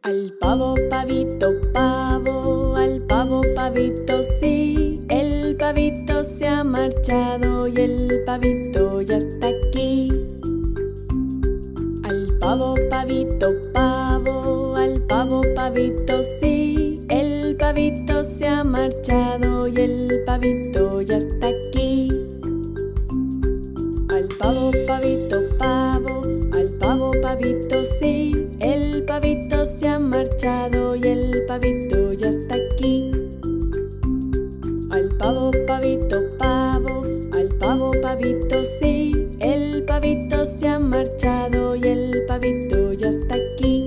Al pavo, pavito, pavo, al pavo, pavito, sí. El pavito se ha marchado y el pavito ya está aquí. Al pavo, pavito, pavo, al pavo, pavito, sí. El pavito se ha marchado y el pavito ya está aquí. Al pavo, pavito, pavo, al pavo, pavito, sí. El pavito se ha marchado y el pavito ya está aquí. Al pavo, pavito, pavo, al pavo, pavito, sí. El pavito se ha marchado y el pavito ya está aquí.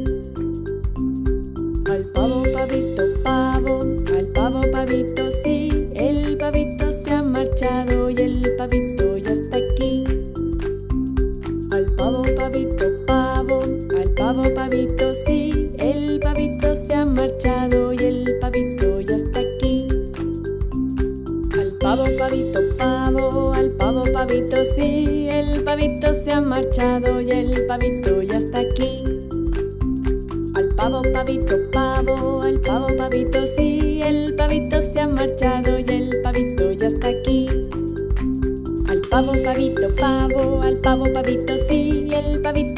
Al pavo, pavito, pavo, al pavo, pavito, sí. El pavito se ha marchado y el pavito ya está aquí. Al pavo, pavito, pavo, al pavo, pavito, sí. El pavito se ha marchado y el pavito ya está aquí. Al pavo, pavito, pavo, al pavo, pavito, sí. El pavito se ha marchado y el pavito ya está aquí. Al pavo, pavito, pavo, al pavo, pavito, sí. El pavito se ha marchado y el pavito ya está aquí. Al pavo, pavito, pavo, al pavo, pavito, sí. El pavito